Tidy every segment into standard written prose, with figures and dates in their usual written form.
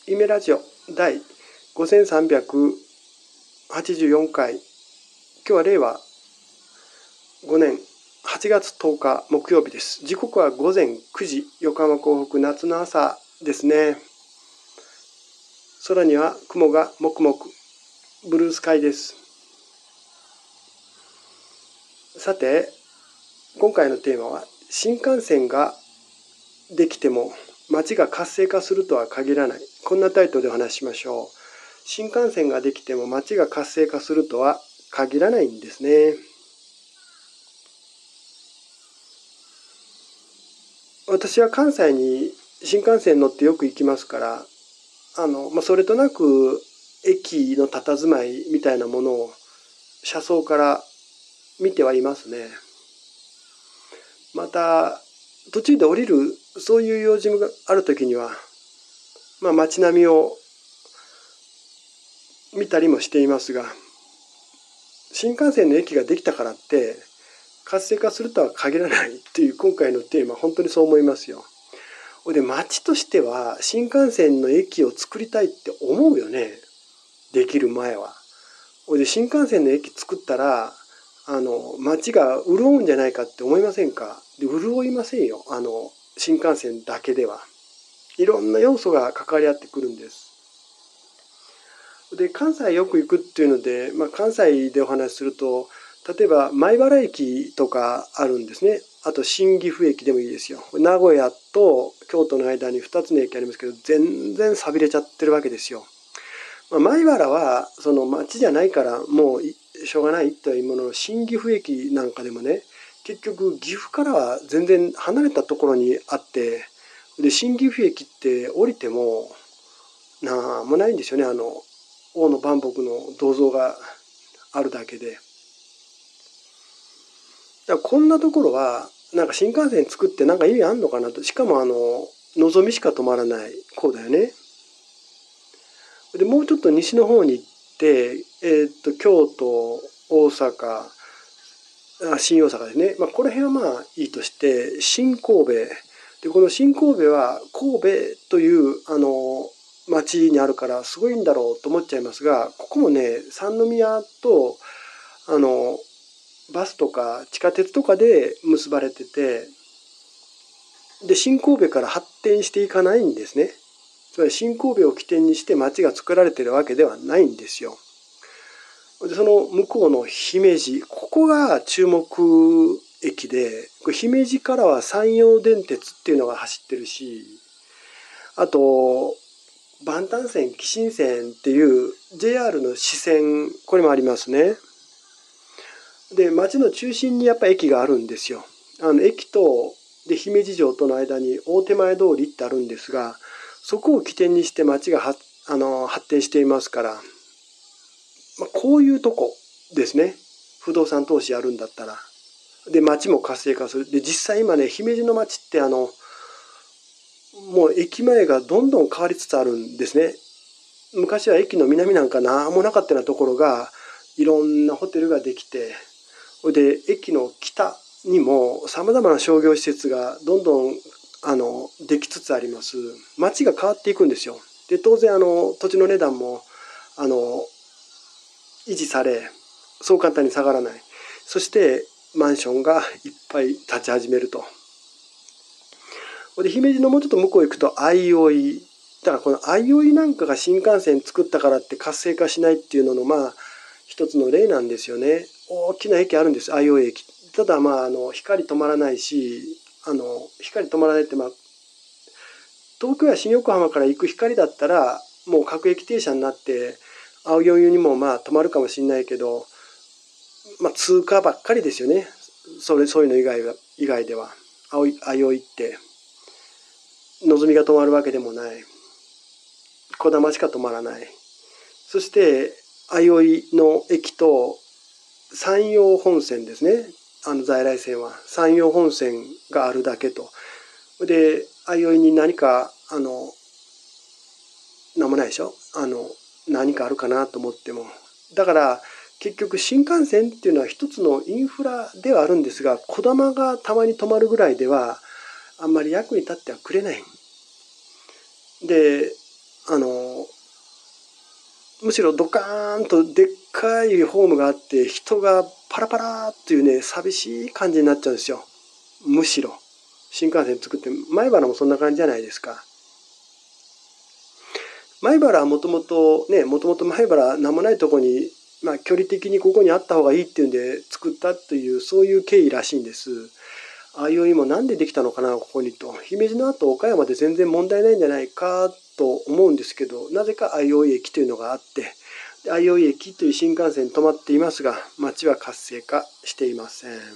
夢ラジオ第5384回。今日は令和5年8月10日木曜日です。時刻は午前9時、横浜港北夏の朝ですね。空には雲がもくもく、ブルースカイです。さて、今回のテーマは新幹線ができても街が活性化するとは限らない。こんなタイトルでお話ししましょう。新幹線ができても街が活性化するとは限らないんですね。私は関西に新幹線乗ってよく行きますから、それとなく駅の佇まいみたいなものを車窓から見てはいますね。また途中で降りるそういう用事があるときには、街並みを見たりもしていますが、新幹線の駅ができたからって活性化するとは限らないっていう今回のテーマ、本当にそう思いますよ。で、街としては新幹線の駅を作りたいって思うよね。できる前は。で、新幹線の駅作ったら街が潤うんじゃないかって思いませんか？で、潤いませんよ。新幹線だけでは。いろんな要素が関わり合ってくるんです。で、関西よく行くっていうので、関西でお話しすると、例えば米原駅とかあるんですね。あと新岐阜駅でもいいですよ。名古屋と京都の間に2つの駅ありますけど、全然寂れちゃってるわけですよ。米原はその町じゃないからもうしょうがないというものの、新岐阜駅なんかでもね、結局岐阜からは全然離れたところにあって、で新岐阜駅って降りてもなんもないんですよね。大野万博の銅像があるだけで。だからこんなところはなんか新幹線作ってなんか意味あんのかなと。しかものぞみしか止まらないこうだよね。でもうちょっと西の方に行って、京都、大阪、新大阪ですね。この辺はまあいいとして、新神戸で、この新神戸は神戸という町にあるからすごいんだろうと思っちゃいますが、ここもね、三宮とバスとか地下鉄とかで結ばれてて、で新神戸から発展していかないんですね。つまり新神戸を起点にして町が作られているわけではないんですよ。でその向こうの姫路、ここが注目駅で、姫路からは山陽電鉄っていうのが走ってるし、あと万丹線、紀新線っていう JR の支線、これもありますね。で、町の中心にやっぱ駅があるんですよ。駅とで姫路城との間に大手前通りってあるんですが、そこを起点にして町が発展していますから、こういうとこですね。不動産投資やるんだったら。で、町も活性化する。で、実際今ね、姫路の町ってもう駅前がどんどん変わりつつあるんですね。昔は駅の南なんか何もなかったようなところが、いろんなホテルができて、で、駅の北にも様々な商業施設がどんどんできつつあります。街が変わっていくんですよ。で、当然土地の値段も維持され、そう簡単に下がらない。そしてマンションがいっぱい立ち始めると。で、姫路のもうちょっと向こう行くと相生。だからこの相生なんかが新幹線作ったからって活性化しないっていうのの一つの例なんですよね。大きな駅あるんです、相生駅。ただ光止まらないし、光止まらないって東京や新横浜から行く光だったらもう各駅停車になって青生にも止まるかもしれないけど、通過ばっかりですよね。そういうの以外では相生ってのぞみが止まるわけでもない。こだましか止まらない。そして相生の駅と山陽本線ですね。在来線は山陽本線があるだけと。で相生に何かなんもないでしょ。何かあるかなと思っても。だから結局新幹線っていうのは一つのインフラではあるんですが、こだまがたまに止まるぐらいではあんまり役に立ってはくれない。で、 むしろドカーンとでっかいホームがあって人がパラパラっていうね、寂しい感じになっちゃうんですよ。むしろ新幹線作って、米原もそんな感じじゃないですか。米原はもともと米原なんもないとこに、距離的にここにあった方がいいっていうんで作ったという、そういう経緯らしいんです。相生もなんでできたのかな、ここにと。姫路の後岡山で全然問題ないんじゃないかと思うんですけど、なぜか相生駅というのがあって、相生駅という新幹線止まっていますが、町は活性化していません。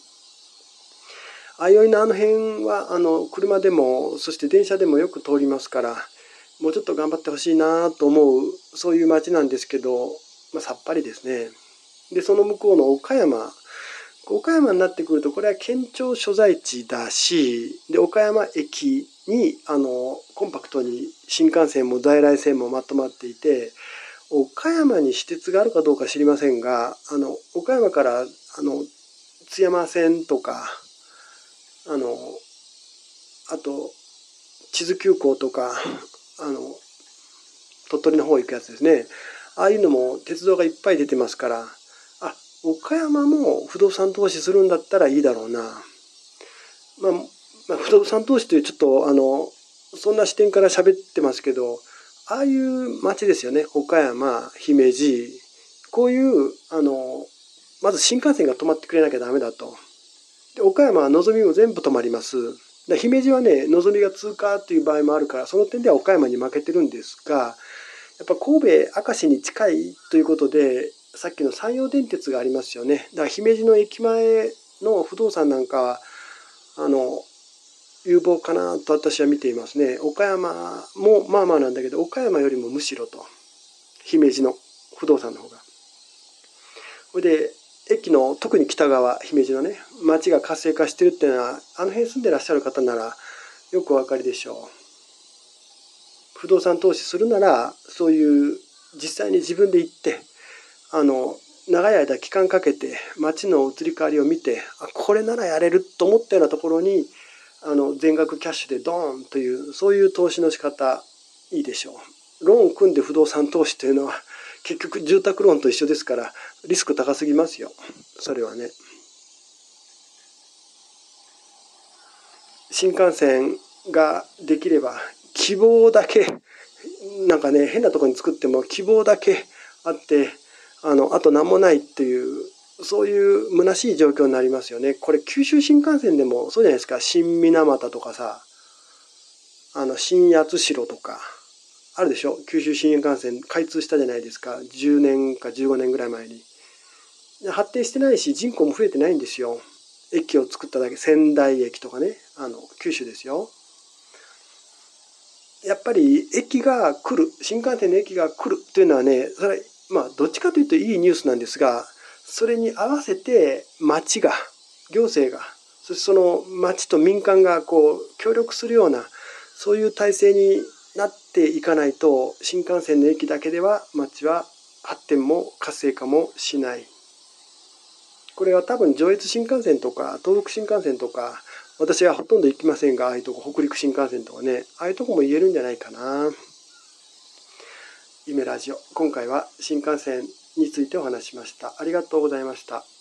相生のあの辺は車でもそして電車でもよく通りますから、もうちょっと頑張ってほしいなと思う、そういう町なんですけど、さっぱりですね。でその向こうの岡山になってくると、これは県庁所在地だし、で岡山駅にコンパクトに新幹線も在来線もまとまっていて、岡山に私鉄があるかどうか知りませんが、岡山から津山線とか、あと智頭急行とか、鳥取の方行くやつですね。ああいうのも鉄道がいっぱい出てますから、岡山も不動産投資するんだったらいいだろうな。不動産投資というちょっとそんな視点から喋ってますけど、ああいう街ですよね。岡山、姫路、こういうまず新幹線が止まってくれなきゃダメだと。で岡山はのぞみも全部止まります。姫路はね、のぞみが通過という場合もあるから、その点では岡山に負けてるんですが、やっぱ神戸明石に近いということで、さっきの山陽電鉄がありますよね。だから姫路の駅前の不動産なんかは有望かなと私は見ていますね。岡山もまあまあなんだけど、岡山よりもむしろと、姫路の不動産の方が。それで駅の特に北側、姫路のね、町が活性化してるっていうのは、あの辺住んでらっしゃる方ならよくお分かりでしょう。不動産投資するなら、そういう実際に自分で行って長い間期間かけて町の移り変わりを見て、これならやれると思ったようなところに全額キャッシュでドーンという、そういう投資の仕方いいでしょう。ローン組んで不動産投資というのは結局住宅ローンと一緒ですから、リスク高すぎますよ、それはね。新幹線ができれば希望だけ、なんかね、変なところに作っても希望だけあってあと何もないっていう、そういう虚しい状況になりますよね。これ九州新幹線でもそうじゃないですか。新水俣とかさ、新八代とかあるでしょ。九州新幹線開通したじゃないですか。10年か15年ぐらい前に。発展してないし人口も増えてないんですよ。駅を作っただけ。仙台駅とかね、九州ですよ。やっぱり駅が来る、新幹線の駅が来るというのはね、それどっちかというといいニュースなんですが、それに合わせて町が、行政が、そしてその町と民間が協力するような、そういう体制になっていかないと、新幹線の駅だけでは町は発展も活性化もしない。これは多分上越新幹線とか東北新幹線とか、私はほとんど行きませんが、ああいうとこ、北陸新幹線とかね、ああいうとこも言えるんじゃないかな。夢ラジオ、今回は新幹線についてお話ししました。ありがとうございました。